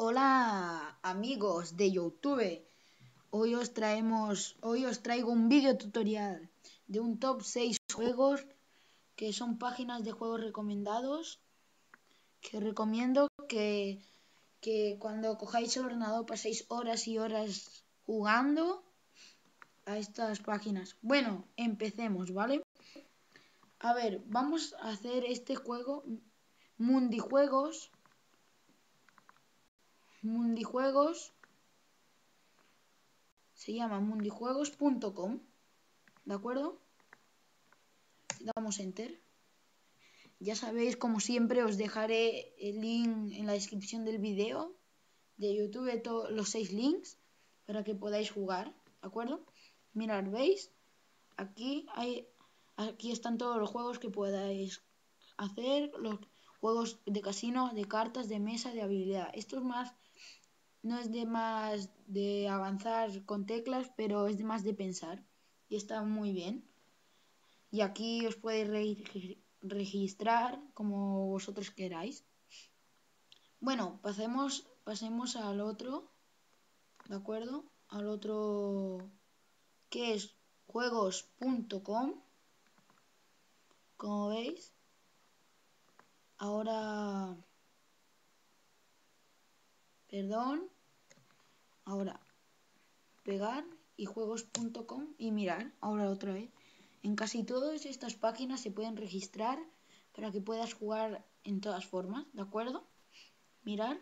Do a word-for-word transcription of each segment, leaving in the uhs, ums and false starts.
Hola amigos de YouTube, hoy os traemos, hoy os traigo un vídeo tutorial de un top seis juegos que son páginas de juegos recomendados que recomiendo que, que cuando cojáis el ordenador paséis horas y horas jugando a estas páginas. Bueno, empecemos, ¿vale? A ver, vamos a hacer este juego Mundijuegos. Mundijuegos se llama mundijuegos punto com, ¿de acuerdo? Damos enter. Ya sabéis, como siempre, os dejaré el link en la descripción del vídeo de YouTube, todos los seis links para que podáis jugar, ¿de acuerdo? Mirad, ¿veis? Aquí hay, aquí están todos los juegos que podáis hacer, los juegos de casino, de cartas, de mesa, de habilidad. Esto es más, no es de más de avanzar con teclas, pero es de más de pensar y está muy bien. Y aquí os podéis re registrar como vosotros queráis. Bueno, pasemos, pasemos al otro, ¿de acuerdo? Al otro que es juegos punto com, como veis. Ahora, perdón, ahora pegar y juegos punto com y mirar, ahora otra vez. En casi todas estas páginas se pueden registrar para que puedas jugar en todas formas, ¿de acuerdo? Mirar,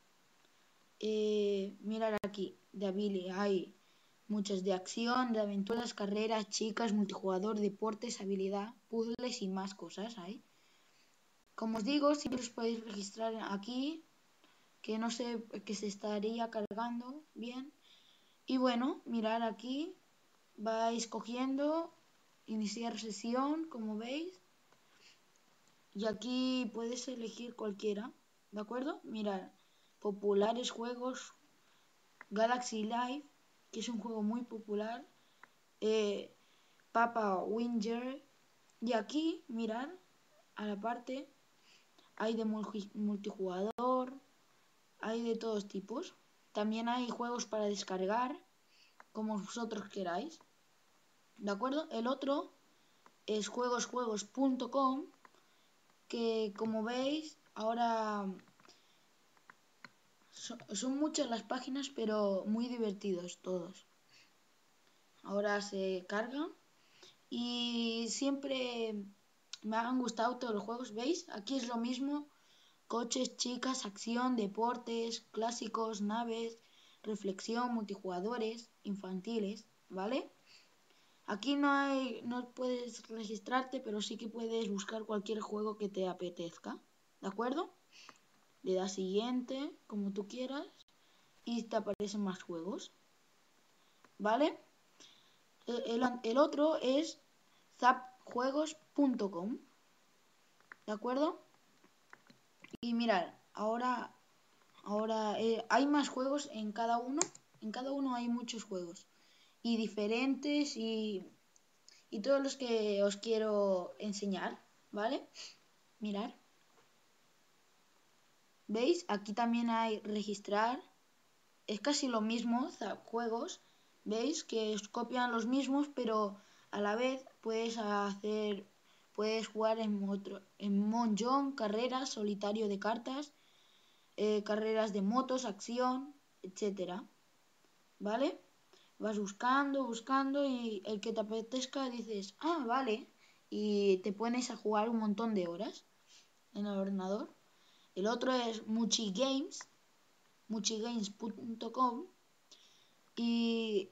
eh, mirar aquí, de habilidad hay muchas de acción, de aventuras, carreras, chicas, multijugador, deportes, habilidad, puzzles y más cosas hay. Como os digo, siempre os podéis registrar aquí, que no sé, que se estaría cargando bien. Y bueno, mirar aquí, vais cogiendo, iniciar sesión, como veis. Y aquí puedes elegir cualquiera, ¿de acuerdo? Mirar, populares juegos, Galaxy Life, que es un juego muy popular, eh, Papa Winger, y aquí, mirar, a la parte, hay de multijugador, hay de todos tipos. También hay juegos para descargar, como vosotros queráis, ¿de acuerdo? El otro es juegosjuegos punto com, que como veis, ahora son, son muchas las páginas, pero muy divertidos todos. Ahora se cargan y siempre me han gustado todos los juegos, ¿veis? Aquí es lo mismo, coches, chicas, acción, deportes, clásicos, naves, reflexión, multijugadores, infantiles, ¿vale? Aquí no hay, no puedes registrarte, pero sí que puedes buscar cualquier juego que te apetezca, ¿de acuerdo? Le das siguiente, como tú quieras, y te aparecen más juegos, ¿vale? El, el otro es zapjuegos punto com, ¿de acuerdo? Y mirad, ahora, ahora eh, hay más juegos en cada uno, en cada uno hay muchos juegos, y diferentes, y, y todos los que os quiero enseñar, ¿vale? Mirad. ¿Veis? Aquí también hay registrar. Es casi lo mismo, juegos. ¿Veis? Que os copian los mismos, pero a la vez puedes hacer, puedes jugar en otro, en Monjón, carreras, solitario de cartas, eh, carreras de motos, acción, etcétera. ¿Vale? Vas buscando, buscando y el que te apetezca dices, ah, vale, y te pones a jugar un montón de horas en el ordenador. El otro es Muchigames, muchigames punto com, y,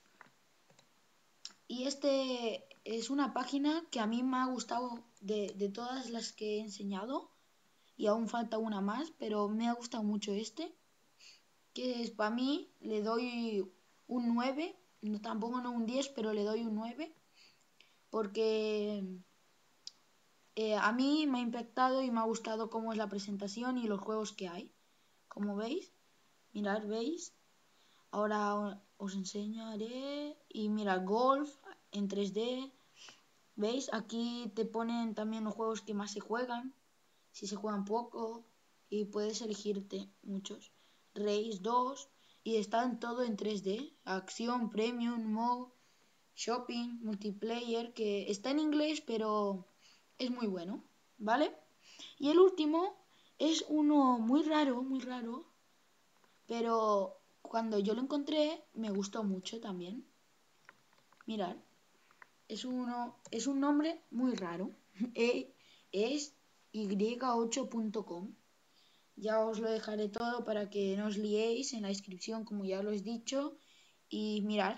y este es una página que a mí me ha gustado de, de todas las que he enseñado, y aún falta una más, pero me ha gustado mucho este, que es para mí, le doy un nueve, no, tampoco no un diez, pero le doy un nueve, porque eh, a mí me ha impactado y me ha gustado cómo es la presentación y los juegos que hay, como veis. Mirad, ¿veis? Ahora os enseñaré. Y mira, golf en tres D. ¿Veis? Aquí te ponen también los juegos que más se juegan. Si se juegan poco. Y puedes elegirte muchos. Race dos y están todo en tres D. Acción, Premium, Mode, Shopping, Multiplayer, que está en inglés pero es muy bueno, ¿vale? Y el último es uno muy raro, muy raro, pero cuando yo lo encontré me gustó mucho también. Mirad, es, uno, es un nombre muy raro. Es y ocho punto com. Ya os lo dejaré todo para que no os liéis en la descripción, como ya lo he dicho. Y mirad,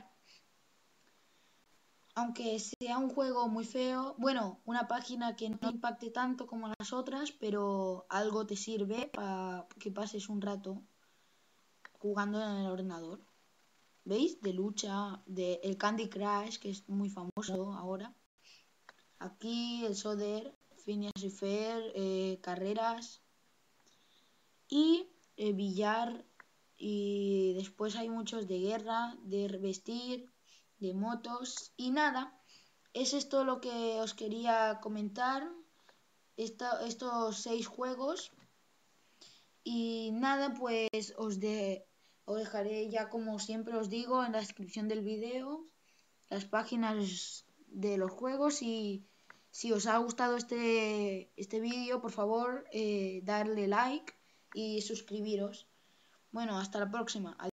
aunque sea un juego muy feo, bueno, una página que no impacte tanto como las otras, pero algo te sirve para que pases un rato jugando en el ordenador. ¿Veis? De lucha, de el Candy Crush, que es muy famoso ahora. Aquí el Soder, Phineas y Fer, eh, carreras y eh, billar. Y después hay muchos de guerra, de vestir, de motos. Y nada, es esto lo que os quería comentar. Esta, estos seis juegos. Y nada, pues os, de, os dejaré ya, como siempre os digo, en la descripción del vídeo las páginas de los juegos. Y si os ha gustado este, este vídeo, por favor, eh, darle like y suscribiros. Bueno, hasta la próxima.